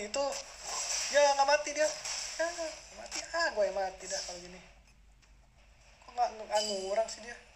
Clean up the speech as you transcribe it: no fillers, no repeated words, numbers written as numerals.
itu. Ya nggak mati dia. Ya nggak mati, gue yang mati dah kalau gini. Kok nggak ngurang sih dia.